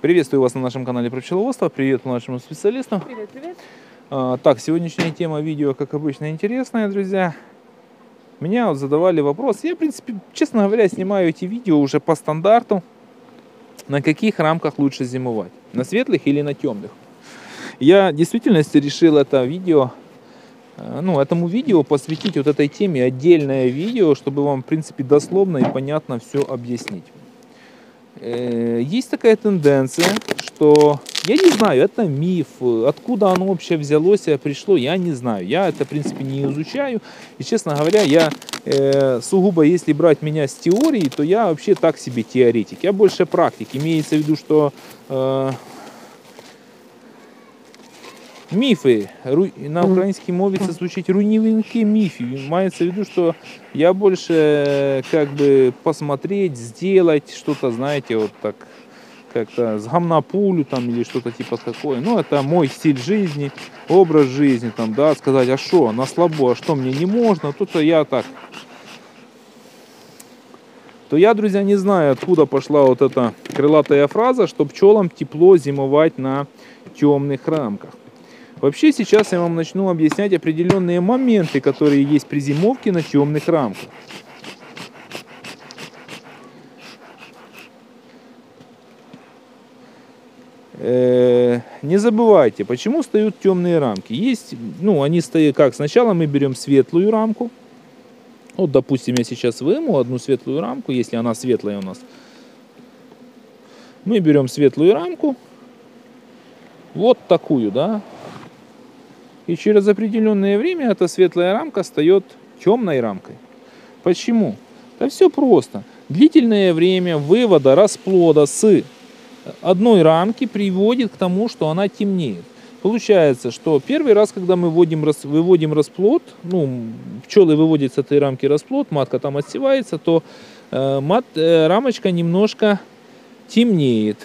Приветствую вас на нашем канале про пчеловодство. Привет нашему специалисту. Привет, привет. Так, сегодняшняя тема видео, как обычно, интересная, друзья. Меня вот задавали вопрос. Я, в принципе, честно говоря, снимаю эти видео уже по стандарту. На каких рамках лучше зимовать? На светлых или на темных? Я в действительности решил этому видео посвятить вот этой теме отдельное видео, чтобы вам, в принципе, дословно и понятно все объяснить. Есть такая тенденция, что, я не знаю, это миф, откуда оно вообще взялось и пришло, я не знаю. Я это, в принципе, не изучаю. И, честно говоря, я сугубо, если брать меня с теорией, то я вообще так себе теоретик. Я больше практик. Имеется в виду, что мифы, на українській мові це звучить руйнівники мифов. Имеется в виду, что я больше как бы посмотреть, сделать что-то, знаете, вот так как-то с гамна пулю там или что-то типа такое. Ну, это мой стиль жизни, образ жизни, там, да, сказать, а что, на слабо, а что мне не можно, то-то я так. То я, друзья, не знаю, откуда пошла вот эта крылатая фраза, что пчелам тепло зимовать на темных рамках. Вообще сейчас я вам начну объяснять определенные моменты, которые есть при зимовке на темных рамках. Не забывайте, почему стоят темные рамки. Есть, они стоят как? Сначала мы берем светлую рамку. Вот, допустим, я сейчас выму одну светлую рамку, если она светлая у нас. Мы берем светлую рамку, вот такую, да. И через определенное время эта светлая рамка стает темной рамкой. Почему? Да все просто. Длительное время вывода расплода с одной рамки приводит к тому, что она темнеет. Получается, что первый раз, когда мы выводим расплод, пчелы выводят с этой рамки расплод, матка там отсевается, то рамочка немножко темнеет.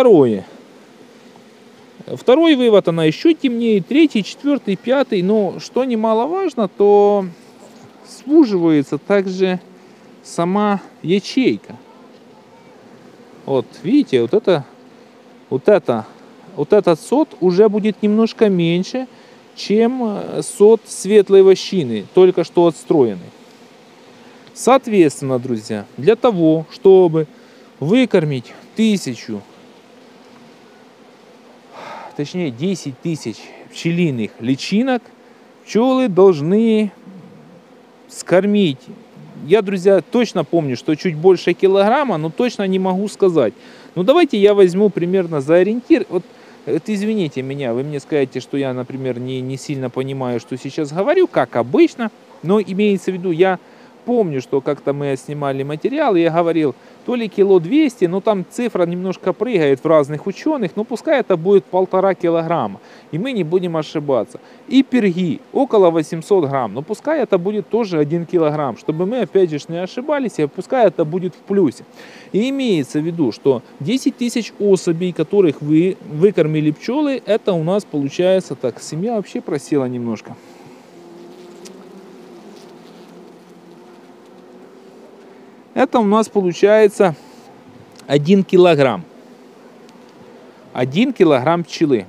Второй вывод, она еще темнеет, третий, четвертый, пятый. Но что немаловажно, то суживается также сама ячейка. Вот видите, вот этот сот уже будет немножко меньше, чем сот светлой вощины, только что отстроенный. Соответственно, друзья, для того, чтобы выкормить 10 тысяч пчелиных личинок, пчелы должны скормить. Я, друзья, точно помню, что чуть больше килограмма, но точно не могу сказать. Давайте я возьму примерно за ориентир. Вот извините меня, вы мне скажете, что я, например, не сильно понимаю, что сейчас говорю, как обычно. Но имеется в виду, я помню, что как-то мы снимали материал, и я говорил, то ли кило 200, но там цифра немножко прыгает в разных ученых, но пускай это будет 1,5 килограмма, и мы не будем ошибаться. И перги около 800 грамм, но пускай это будет тоже 1 килограмм, чтобы мы опять же не ошибались, и пускай это будет в плюсе. И имеется в виду, что 10 тысяч особей, которых вы выкормили пчелы, это у нас получается, так, семья вообще просела немножко. Это у нас получается 1 килограмм. 1 килограмм пчелы.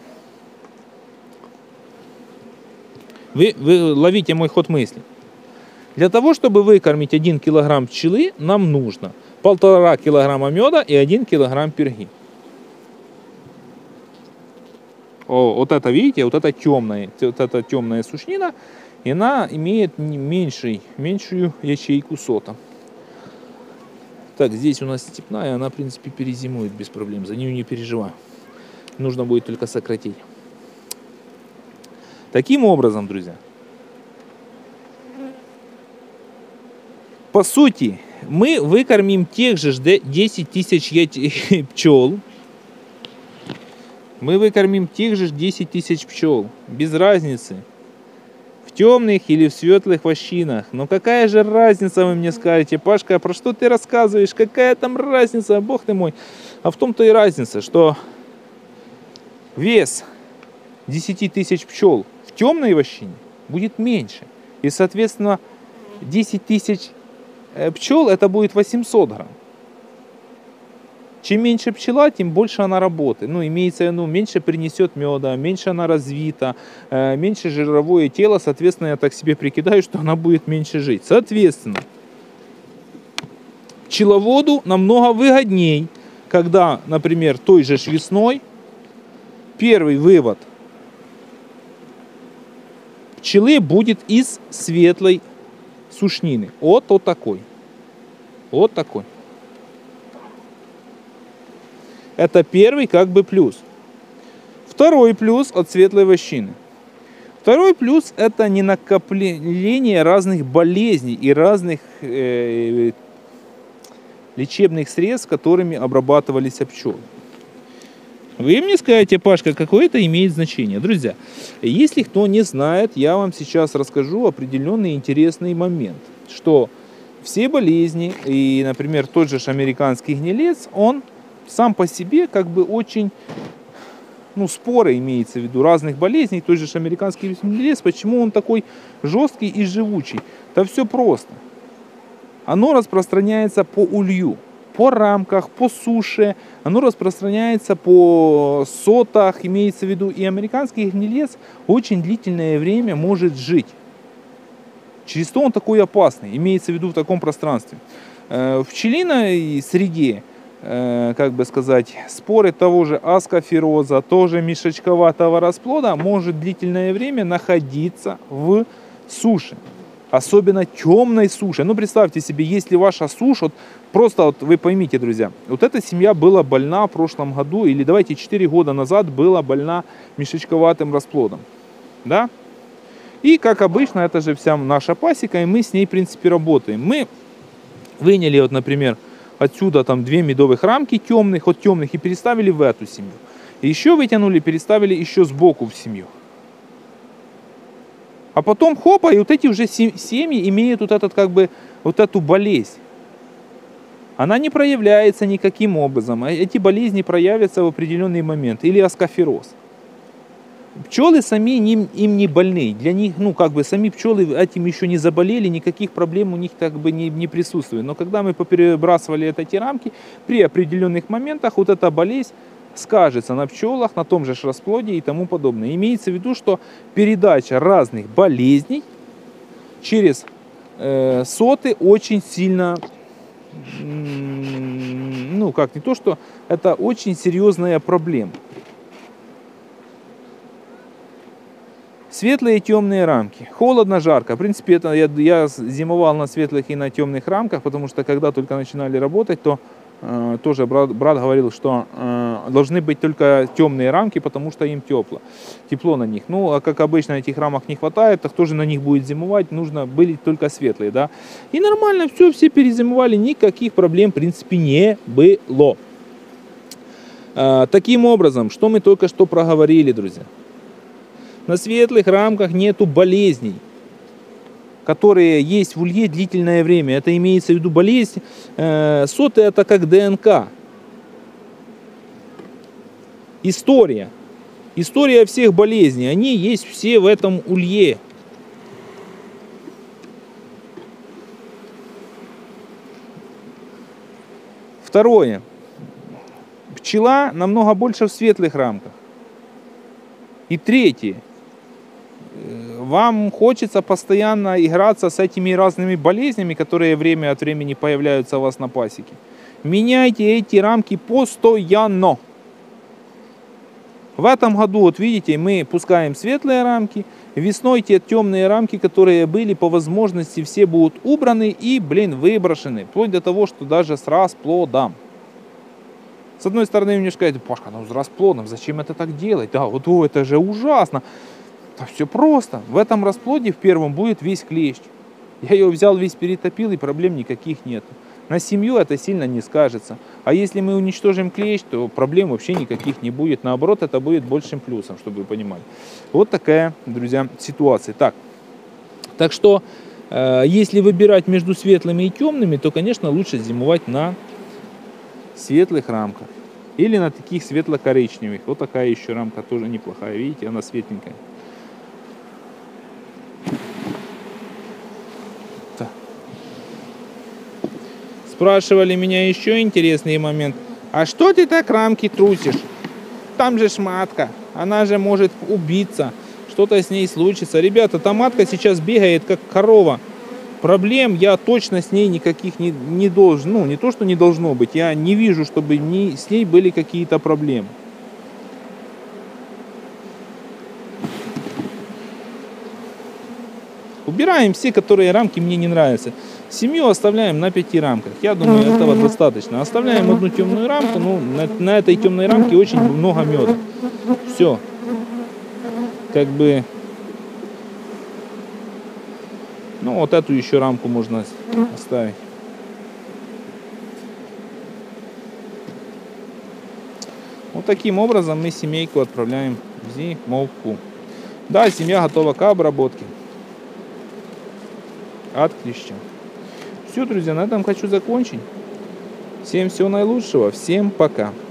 Вы ловите мой ход мысли. Для того, чтобы выкормить 1 килограмм пчелы, нам нужно 1,5 килограмма меда и 1 килограмм перги. Вот это, видите, вот эта темная сушнина, и она имеет меньшую ячейку сота. Так, здесь у нас степная, она, в принципе, перезимует без проблем, за нее не переживаю. Нужно будет только сократить. Таким образом, друзья, по сути, мы выкормим тех же 10 тысяч пчел. Мы выкормим тех же 10 тысяч пчел, без разницы, в темных или в светлых вощинах. Но какая же разница, вы мне скажете, Пашка, про что ты рассказываешь? Какая там разница, бог ты мой? А в том-то и разница, что вес 10 тысяч пчел в темной вощине будет меньше. И, соответственно, 10 тысяч пчел это будет 800 грамм. Чем меньше пчела, тем больше она работает. Ну, имеется в виду, меньше принесет меда, меньше она развита, меньше жировое тело. Соответственно, я так себе прикидаю, что она будет меньше жить. Соответственно, пчеловоду намного выгодней, когда, например, той же весной первый вывод пчелы будет из светлой сушнины. Вот такой. Вот такой. Это первый как бы плюс. Второй плюс от светлой вощины. Второй плюс — это не накопление разных болезней и разных лечебных средств, которыми обрабатывались пчелы. Вы мне скажете, Пашка, какое это имеет значение? Друзья, если кто не знает, я вам сейчас расскажу определенный интересный момент, что все болезни, и, например, тот же американский гнилец, он сам по себе как бы очень, споры имеется в виду разных болезней, тот же американский гнилец, почему он такой жесткий и живучий? Да все просто. Оно распространяется по улью, по рамках, по суше, оно распространяется по сотах, имеется в виду, и американский гнилец очень длительное время может жить. Через то он такой опасный, имеется в виду в таком пространстве. В пчелиной среде, как бы сказать, споры того же аскофероза, тоже мешочковатого расплода может длительное время находиться в суше. Особенно темной суше. Представьте себе, если ваша сушь, просто вы поймите, друзья, эта семья была больна в прошлом году, или давайте 4 года назад была больна мешочковатым расплодом. Да? И, как обычно, это же вся наша пасека, и мы с ней, в принципе, работаем. Мы выняли, например, отсюда 2 медовых рамки темных, и переставили в эту семью. И еще вытянули, переставили еще сбоку в семью. А потом хопа, и эти уже семьи имеют эту болезнь. Она не проявляется никаким образом. Эти болезни проявятся в определенный момент. Или аскофероз. Пчелы сами им не больны. Для них, сами пчелы этим еще не заболели, никаких проблем у них не присутствует. Но когда мы перебрасывали эти рамки, при определенных моментах эта болезнь скажется на пчелах, на том же расплоде и тому подобное. Имеется в виду, что передача разных болезней через соты очень сильно, это очень серьезная проблема. Светлые и темные рамки. Холодно, жарко. В принципе, это я зимовал на светлых и на темных рамках, потому что когда только начинали работать, то тоже брат говорил, что должны быть только темные рамки, потому что им тепло на них. А как обычно этих рамок не хватает, то кто же на них будет зимовать, нужно были только светлые, да. И нормально все перезимовали, никаких проблем в принципе не было. Таким образом, что мы только что проговорили, друзья. На светлых рамках нету болезней, которые есть в улье длительное время. Это имеется в виду болезнь. Соты — это как ДНК. История всех болезней. Они есть все в этом улье. Второе. Пчела намного больше в светлых рамках. И третье. Вам хочется постоянно играться с этими разными болезнями, которые время от времени появляются у вас на пасеке. Меняйте эти рамки постоянно. В этом году, видите, мы пускаем светлые рамки. Весной те темные рамки, которые были, по возможности все будут убраны и, выброшены. Вплоть до того, что даже с расплодом. С одной стороны, вы мне скажете: Пашка, с расплодом, зачем это так делать? Да, это же ужасно. Да все просто. В этом расплоде в первом будет весь клещ. Я его взял, весь перетопил, и проблем никаких нет. На семью это сильно не скажется. А если мы уничтожим клещ, то проблем вообще никаких не будет. Наоборот, это будет большим плюсом, чтобы вы понимали. Вот такая, друзья, ситуация. Так что, если выбирать между светлыми и темными, то, конечно, лучше зимовать на светлых рамках. Или на таких светло-коричневых. Вот такая еще рамка тоже неплохая. Видите, она светленькая. Спрашивали меня еще интересный момент. А что ты так рамки трусишь? Там же ж матка, она же может убиться, что-то с ней случится. Ребята, та матка сейчас бегает как корова. Проблем я точно с ней никаких не должен, ну не то, что не должно быть, я не вижу, чтобы с ней были какие-то проблемы. Убираем все, которые рамки мне не нравятся. Семью оставляем на 5 рамках. Я думаю, этого достаточно. Оставляем одну темную рамку. Ну, на этой темной рамке очень много меда. Все. Как бы... Ну, вот эту еще рамку можно оставить. Вот таким образом мы семейку отправляем в зимовку. Да, семья готова к обработке от клеща. Все, друзья, на этом хочу закончить. Всем всего наилучшего. Всем пока.